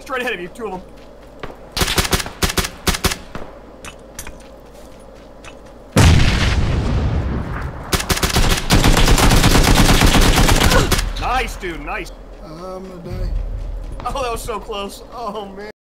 Straight ahead of you, two of them. Nice, dude, nice. I'm gonna die. Oh, that was so close. Oh, man.